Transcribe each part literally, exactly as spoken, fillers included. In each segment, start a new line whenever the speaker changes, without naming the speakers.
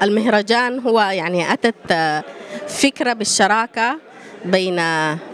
المهرجان هو يعني أتت فكرة بالشراكة بين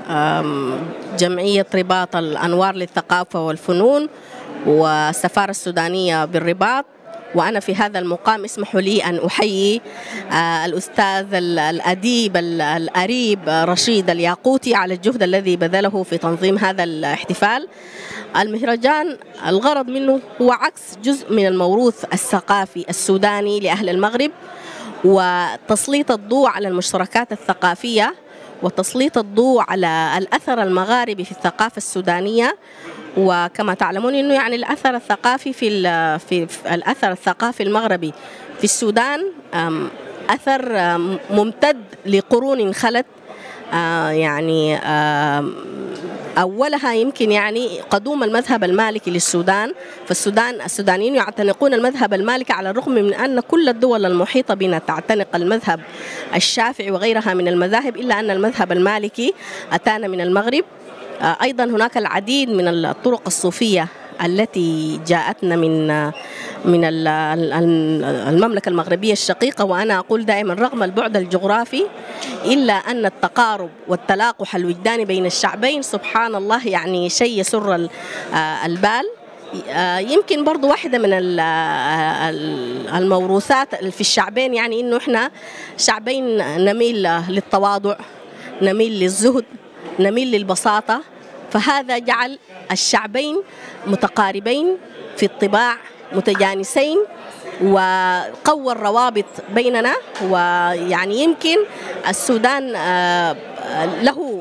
جمعية رباط الأنوار للثقافة والفنون والسفارة السودانية بالرباط. وأنا في هذا المقام اسمحوا لي أن أحيي الأستاذ الأديب الأريب رشيد الياقوتي على الجهد الذي بذله في تنظيم هذا الاحتفال. المهرجان الغرض منه هو عكس جزء من الموروث الثقافي السوداني لأهل المغرب، وتسليط الضوء على المشتركات الثقافية، وتسليط الضوء على الأثر المغاربي في الثقافة السودانية. وكما تعلمون انه يعني الاثر الثقافي في في الاثر الثقافي المغربي في السودان اثر ممتد لقرون خلت، يعني أولها يمكن يعني قدوم المذهب المالكي للسودان. فالسودان السودانيين يعتنقون المذهب المالكي على الرغم من أن كل الدول المحيطة بنا تعتنق المذهب الشافعي وغيرها من المذاهب، إلا أن المذهب المالكي أتانا من المغرب. أيضا هناك العديد من الطرق الصوفية التي جاءتنا من من المملكة المغربية الشقيقة. وأنا أقول دائما رغم البعد الجغرافي إلا أن التقارب والتلاقح الوجداني بين الشعبين سبحان الله يعني شيء يسر البال. يمكن برضو واحدة من الموروثات في الشعبين يعني إنه إحنا شعبين نميل للتواضع، نميل للزهد، نميل للبساطة. فهذا جعل الشعبين متقاربين في الطباع، متجانسين، وقوى الروابط بيننا. ويعني يمكن السودان له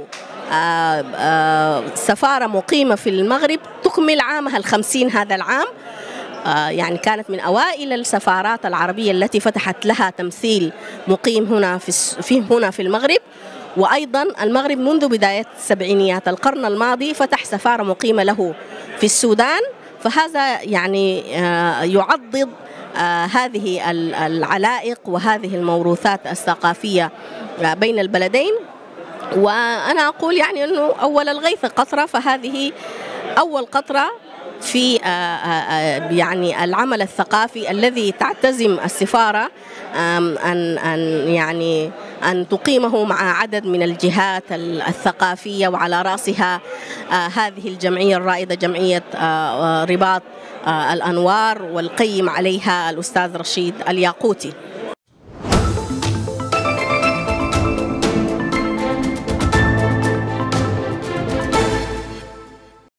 سفارة مقيمة في المغرب تكمل عامها الخمسين هذا العام، يعني كانت من أوائل السفارات العربية التي فتحت لها تمثيل مقيم هنا في هنا في المغرب. وأيضا المغرب منذ بداية سبعينيات القرن الماضي فتح سفارة مقيمة له في السودان. فهذا يعني يعضد هذه العلائق وهذه الموروثات الثقافية بين البلدين. وأنا أقول يعني أنه أول الغيث قطرة، فهذه أول قطرة في يعني العمل الثقافي الذي تعتزم السفارة أن أن يعني أن تقيمه مع عدد من الجهات الثقافية، وعلى رأسها هذه الجمعية الرائدة جمعية رباط الأنوار، والقيم عليها الأستاذ رشيد الياقوتي.